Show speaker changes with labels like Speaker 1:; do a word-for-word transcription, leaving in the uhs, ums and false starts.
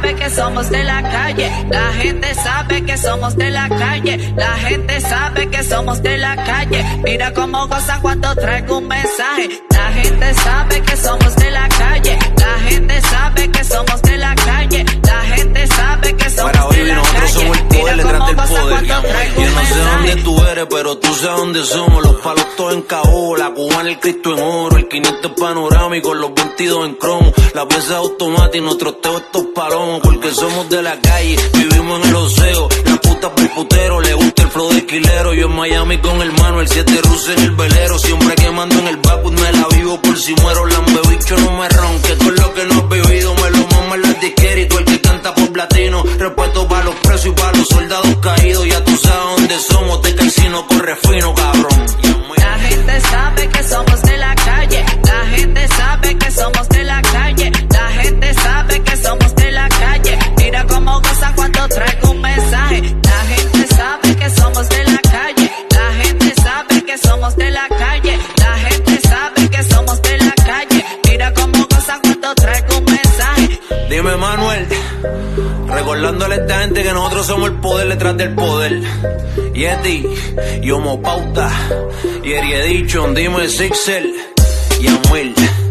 Speaker 1: sabe que somos de la calle. La gente sabe que somos de la calle. La gente sabe que somos de la calle. Mira cómo goza cuando traigo un mensaje. La gente sabe que somos de la calle. La gente sabe que somos de la calle. La gente sabe que somos
Speaker 2: Para hoy,
Speaker 1: de la
Speaker 2: nosotros
Speaker 1: calle.
Speaker 2: somos el poder detrás del poder. Yo no sé dónde tú eres, pero tú sabes dónde somos. Los palos todos en K O, la cubana, el Cristo en oro, el quinientos panorámico, los veintidós en cromo, la pieza automática y nuestros teos estos palomos. Porque somos de la calle, vivimos en el oseo. La puta por putero, le gusta el flow de Quilero. Yo en Miami con el mano, el siete ruso en el velero. Siempre quemando en el backwood, me la vivo por si muero. Lambebicho no me ronque, con lo que no he vivido me lo mama en las disqueras. Y todo el que canta por platino, respeto para los presos y para los soldados caídos. Ya tú sabes dónde somos, te calcino, corre fino, cabrón.
Speaker 1: La gente sabe que somos de la calle. La gente sabe que somos de la calle. La gente sabe que somos de la calle. Mira cómo goza cuando traigo un mensaje. La gente sabe que somos de la calle. La gente sabe que somos de la calle. La gente sabe que somos de la calle. Mira cómo goza cuando traigo un mensaje.
Speaker 2: Dime, Manuel, recordándole a esta gente que nosotros somos el poder detrás del poder. Yeti, y Homo Pauta, y Eriedichon, dime Sixel y Amuel.